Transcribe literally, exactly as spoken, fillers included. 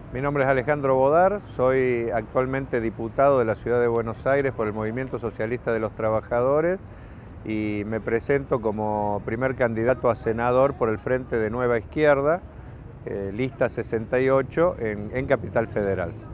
Mi nombre es Alejandro Bodar, soy actualmente diputado de la Ciudad de Buenos Aires por el Movimiento Socialista de los Trabajadores y me presento como primer candidato a senador por el Frente de Nueva Izquierda, eh, lista sesenta y ocho en, en Capital Federal.